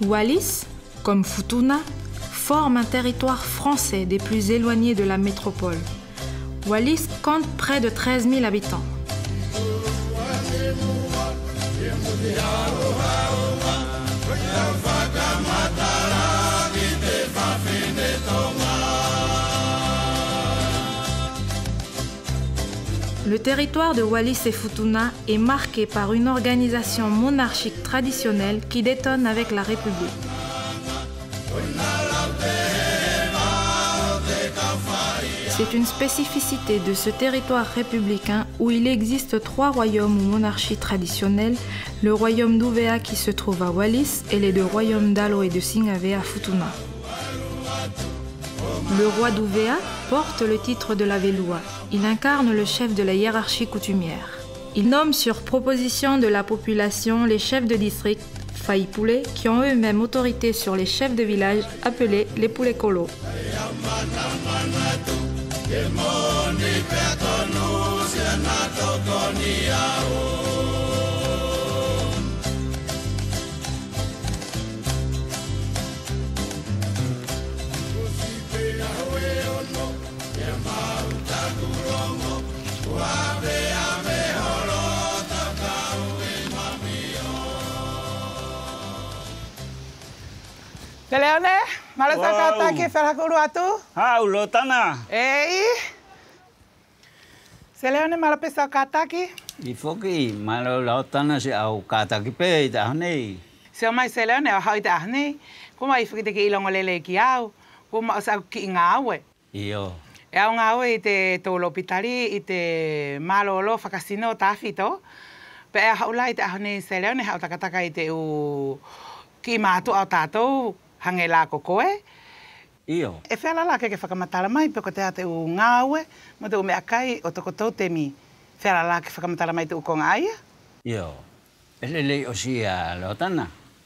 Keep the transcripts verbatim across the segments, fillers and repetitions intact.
Wallis, comme Futuna, forment un territoire français des plus éloignés de la métropole. Wallis compte près de treize mille habitants. Le territoire de Wallis et Futuna est marqué par une organisation monarchique traditionnelle qui détonne avec la République. C'est une spécificité de ce territoire républicain où il existe trois royaumes ou monarchies traditionnelles, le royaume d'Uvea qui se trouve à Wallis et les deux royaumes d'Alo et de Singave à Futuna. Le roi d'Uvea porte le titre de la Velua. Il incarne le chef de la hiérarchie coutumière. Il nomme sur proposition de la population les chefs de district, Faipule, qui ont eux-mêmes autorité sur les chefs de village appelés les Pulekolo. Leone, malas kata ke felakulu atu? Ah, ulo tana. Ei. Leone malas pesa kata ke? Di foki malo lo tana si au kata ki pe ita nei. Se mai Leone au ita nei. Kuma i foki te ke ilongo lele ki au. Kuma sa ki ngawe. Iyo. E au ngawe i te tolo pitari i te malo lo fakasino tafito. Pe e haula i te ahonei Leone hau takataka i te u ki mātu au tātou. Hange la kokoe. Iyo. E whela la ke ke whakamatara mai pe ko te ate u ngāwe, mo te u mea kai o toko tau te mi. Whela la ke whakamatara mai te u konga aia. Iyo. E lele o si a lotana.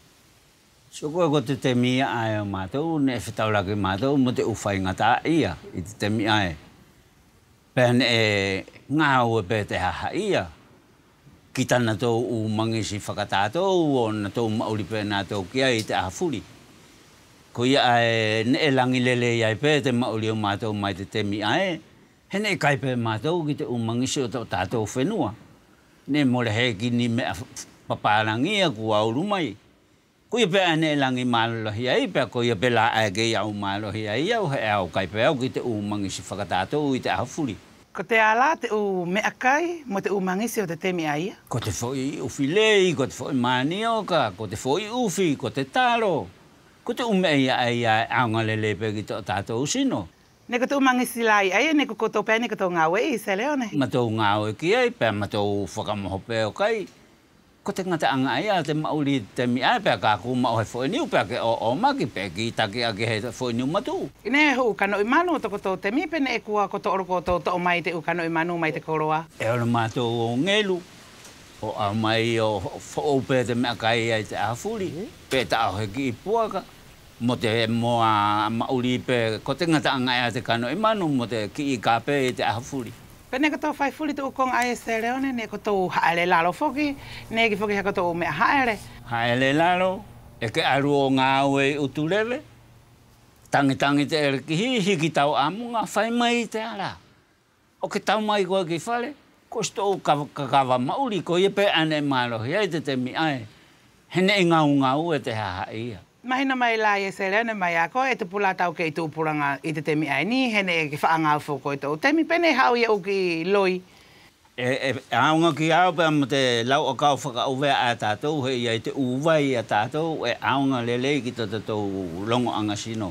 So koe ko te te mi ai o mātou, ne e whetau la ke mātou, mo te u whai ngata ia, i te te mi ai. Pēn e ngāwe pe te haha ia. Ki tana tau u mangisi whakatātou, o na tau mauri pe nā tau kia i te ahafuri. Ko ia e ne e langi lele iai pe te mauri o mātou mai te temi ae. He ne e kai pe mātou ki te umangisi o tau tātou whenua. Ne mole he ki ni mea paparangia ku auru mai. Ko ia pe a ne e langi mālohi ai pe ko ia pe la ae kei au mālohi ai au he au kai pe au ki te umangisi whakatātou i te ahafuri. Ko te ala te u mea kai mo te umangisi o te temi aia? Ko te foi ufi lei, ko te foi manioka, ko te foi ufi, ko te taro. Ko te umei ai ai aunga lele pe ki tō tātou sino. Ne ko te umangisi lai ai, ne ko koto pēni ko tō ngāwe i se Leone. Ma tō ngāwe ki ai, pē ma tō whakamoho pē o kai. Ko te ngata anga ai a te mauri te mi ai, pē kā ku mao he whoi niu, pē ke o o maki, pē ki taki a ke he whoi niu matu. Ine hu kano i manu toko tō te mi, pēne e kua ko tō oro ko tō tō mai te u kano i manu mai te koroa. E ora mātou o ngelu. O a mai o whoo pē te mea kai ai te ahafuri. Pē ta au he ki i puaka. Mo te moa mauri pe ko te ngata anga e te kano i manu mo te ki i ka pe i te ahafuri. Pene ko tō whaifuri te ukong ai se Leone, ne ko tō haere lalo foki, ne ki foki haka tō mea haere. Haere lalo, e ke aru o ngā ue uturewe. Tangi tangi te ere ki hi, hiki tau amunga, whai mai te ara. O ke tau mai koe ki whare, ko sto kakawa mauri, ko i pe ane mālohi ai te te mi ai. Hene i ngau ngau e te haha ia. Mahina mai la e se Leone mai ako, e te pula tau ke i tū puranga i te temi ai ni, hene e ki whaangau whoko i tō. Temi pene hau ia u ki loi. E, e aunga ki au pe mo te lau o kau whakauvea a tātou, he ia i te uwai a tātou, e aunga lele ki tō tātou longo anga sino.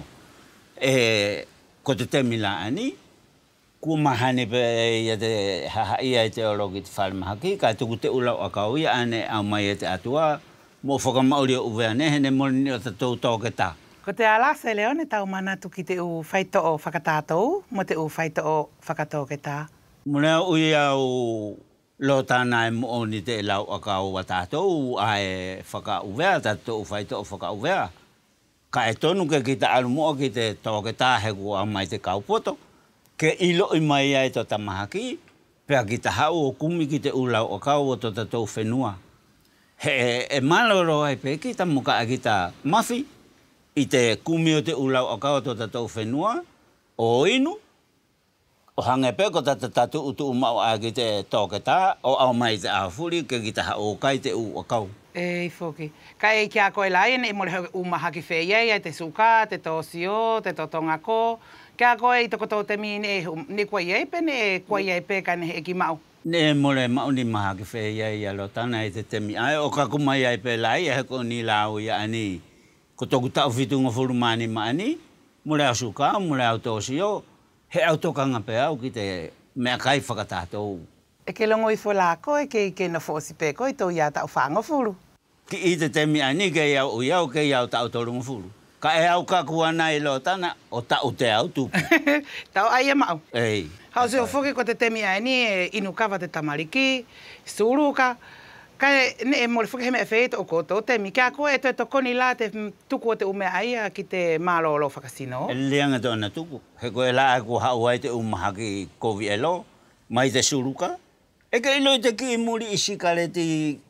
E ko te temi la ani, kua mahane pe ia te haha ia i te oro ki te whalemahaki, ka tuku te ulau a kau ia ane au mai e te atua, mo whakamauri o uvea ne, hene moni o tātou tōke tā. Ko te ala se Leone tau manatu ki te u whaito o whakatātou, mo te u whaito o whakatōke tā. Muna ui au lo tāna e mooni te lau a kau a tātou, a e whakauvea, tātou whaito o whakauvea. Ka e tonu ke ki te alumoa ki te tōke tā he kua mai te kaupoto, ke ilo i mai ai tō tamahaki, pea ki te hau o kumi ki te ulau a kau o tō tātou whenua. He e maloro ai pe ki ta muka a kita mafi i te kumio te ulau o kau to tatou whenua o inu. O hange pe ko tata tatu utu umau a ki te tōketa o au mai te awhuri ke ki ta o kai te u o kau. E foki. Ka e kia koe lai ne mo le umaha ki wheiei ai te suka, te tōsio, te totongako. Kia koe i toko tō te mi ne ni koe iei pe ne koe iei pe ka ne e ki mau. Ne mole mau ni maha ki wheiei a lo tana i te temi ai o ka kumai ai pe lai e ko ni lau ia ani. Ko toku tau whitunga whurumani maani, mole au suka, mole au tōsio, he au tokanga pe au ki te mea kai whakatātou. E ke longo i wholako e ke ke na whosi pe ko i tō ia tau whango furu. Ki i te temi ani ke iau iau ke iau tau torunga furu. Ka e au ka kuana i lo tana o tau te au tupu. Tau ai e mau. Ei. Hau se o whoki ko te temi ani e inu kawa te tamariki, suruka. Ka ne e mole whoki he mea whete o koto temi. Kia koe e toi tokoni la te tuku o te umea aia ki te mālolo whakasino. E leanga tōna tuku. He koe la e ku hau ai te umaha ki kovi e lo. Mai te suruka. E ke ilo i te ki muri i sikareti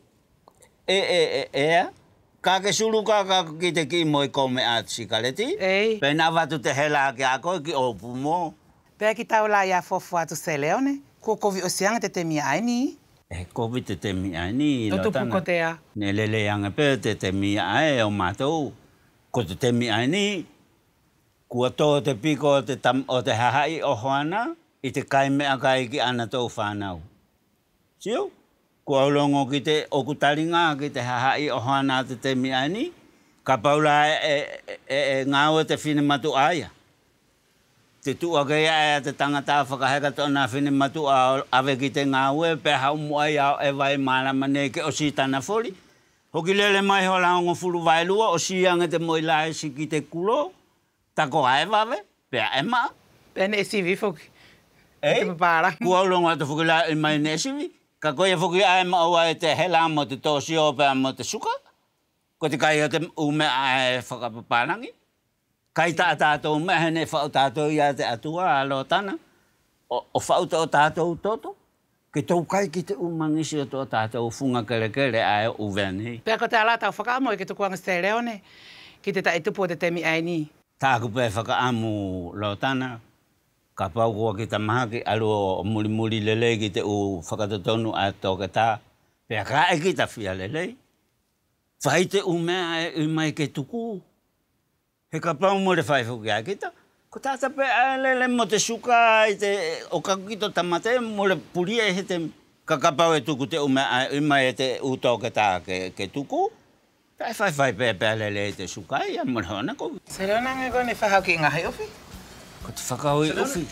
e e e ea. Ka ke suruka ka ki te ki mo i kome a sikareti. Ei. Pena watu te hela ki a koe ki opu mo. Pea ki tau la ia fofu atu se leone. Ko kovi o sianga te temi aini. E kovi te temi ai ni Toto puko te a. Ne lele anga pe te temi ai o mātou. Ko te temi ai ni. Kua tō te piko o te, tam, o te hahai o hoana. I te kai mea kai ki ana tō whānau. Sio? Kua ulongo ki te okutaringa ki te hahai o hoana te temi ai ni. Ka paula e, e, e, e ngāua te whine matu aia. Te tua kei aia te tangata whakaheka tōna whine matu a awe ki te ngāue, pe hau mua i au e vai mārama ne ke o si tana whori. Hoki lele mai ho laongo furu vailua, o si anga te moi lai si ki te kulo, tako ae wawe, pe a ema. Pea ne e sivi foki. Ei, Te papara. kua ulongo atu whuki lai mai ne sivi. Ka koe whuki ae ma ua e te hela mo te tōsio pe mo te suka. Ko te kai o te ume ae whakapaparangi. Kai tā tātou mehe ne whau tātou ia te atua alo tana. O, o whau tō tātou toto. Ke tau kai ki te umangisi o tō tātou funga kere kere ae uveni. Pea ko te ala tau whakaamoe ke tukuanga ste leone. Ki te tai tupu o te temi aini. Tāku pē whakaamu lo tana. Ka pau kua ki ta maha ki alu o muri muri lele ki te u whakatotonu a tōke tā. Pea ka e ki ta whia lele. Whai te umea e umai ke tuku. He ka pau mo le whai whuki a kita. Ko tāta pe a lele mo te suka i te o kakukito tamate mo le puria e he te kakapau e tuku te ume a umai e te utoke tā ke, ke tuku. Pai whai whai pe pe a lele e te suka i a mo le hona kou. Se leo nanga koe ne whahau ki ngahi ofi. Ko te whakau i uwhi.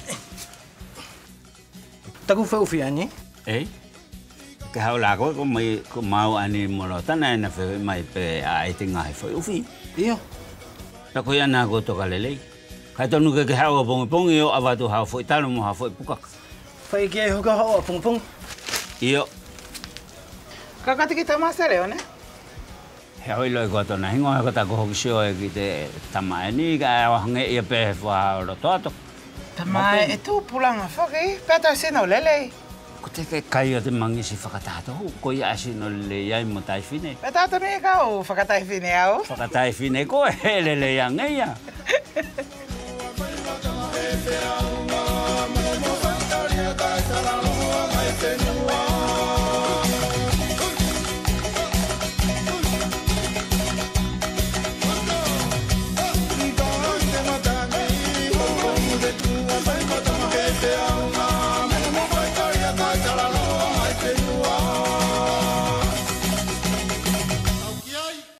Taku whau uwhi ani? Ei. Ke hau la koe ko mai ko mau ani mo lo tana e na whai mai pe a e te ngahi whai uwhi. Iyo. Ta koe ana ko toka lelei. Kai tonu ke ke hau a pongi pongi o awatu hau fwoi talo mo hau fwoi pukaka. Whai ki e huka hau a pung pung. Iyo. Kakati ki tama se leo ne? He hoi loi kua tona hingo he kata kohoki sio e ki te tama e ni ka e wahange ia pe he fwa hau roto ato. Tama e tū pulanga whaki. Pea tau sino lelei. Ko te ke kai o te mangisi whakatato hu. Ko ia asino lele iai mo tai whine. Pea tau tami e kau whakatai whine au. Whakatai whine ko e he lele ia ngeia.